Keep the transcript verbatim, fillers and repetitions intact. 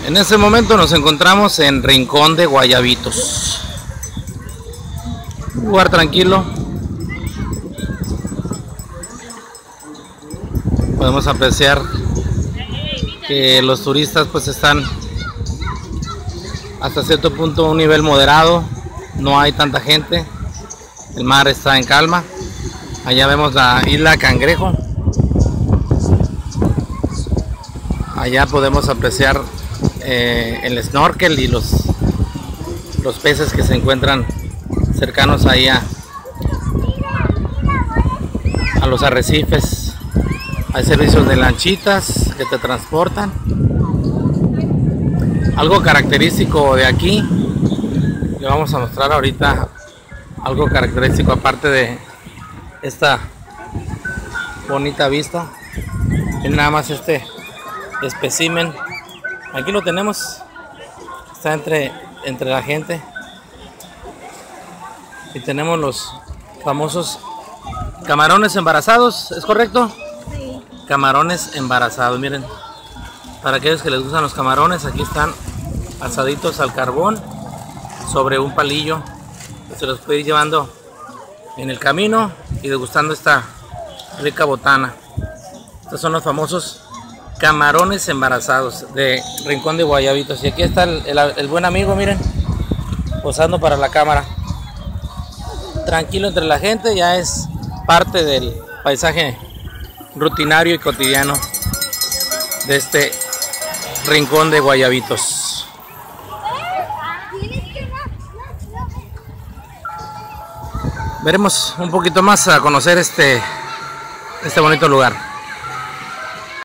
En este momento nos encontramos en Rincón de Guayabitos, un lugar tranquilo. Podemos apreciar que los turistas pues están hasta cierto punto a un nivel moderado, no hay tanta gente, el mar está en calma. Allá vemos la isla Cangrejo, allá podemos apreciar eh, el snorkel y los, los peces que se encuentran cercanos ahí a, a los arrecifes. Hay servicios de lanchitas que te transportan. Algo característico de aquí, le vamos a mostrar ahorita algo característico aparte de esta bonita vista. Miren nada más este espécimen. Aquí lo tenemos, está entre, entre la gente. Y tenemos los famosos camarones embarazados, ¿es correcto? Sí. Camarones embarazados, miren. Para aquellos que les gustan los camarones, aquí están asaditos al carbón sobre un palillo. Se los puede ir llevando en el camino y degustando esta rica botana. Estos son los famosos camarones embarazados de Rincón de Guayabitos. Y aquí está el, el, el buen amigo, miren, posando para la cámara. Tranquilo entre la gente, ya es parte del paisaje rutinario y cotidiano de este Rincón de Guayabitos. Veremos un poquito más a conocer este, este bonito lugar.